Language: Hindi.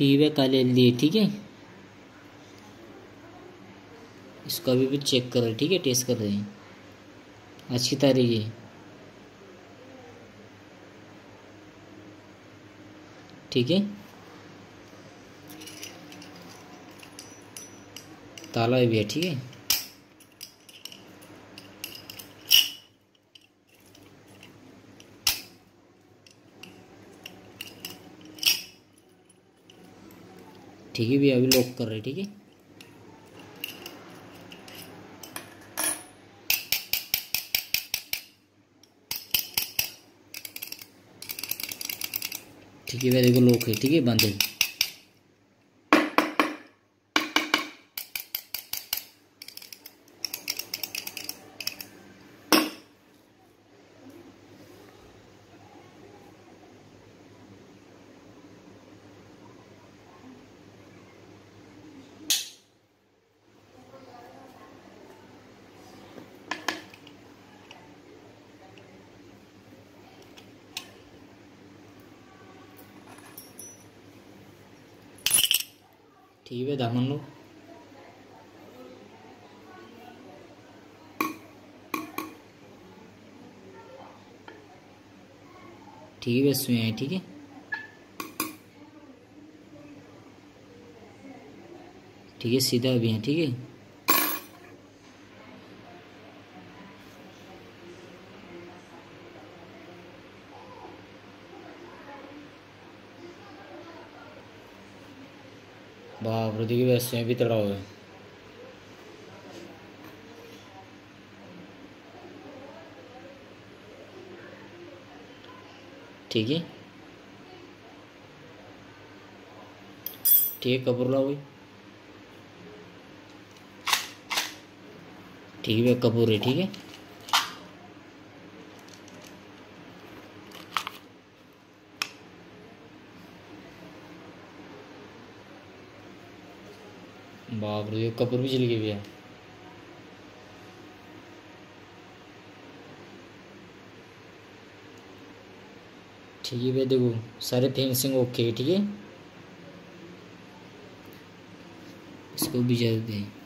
ठीक है, काले एलईडी है। ठीक है, इसको अभी भी चेक कर रहे हैं। ठीक है, टेस्ट कर रहे हैं। अच्छी तारीख है। ठीक है, ताला भी है। ठीक है, ठीक है भैया, अभी लॉक कर रहे हैं। ठीक है, ठीक है भैया, देखो लॉक है। ठीक है, बंद है। ठीक है, दामन लो। ठीक है, इसमें है। ठीक है, ठीक है, सीधा भी है। ठीक है, बाप रे, देखिए वैसे भी तड़ा हुआ है। ठीक है, ठीक है, कपूर लाओ भाई। ठीक है, कपूर है। ठीक है, बाप रे, कपूर भी जल गए भैया। ठीक है भैया, देखो सारे फिनिशिंग ओके है। ठीक है, इसको भी जल्द दें।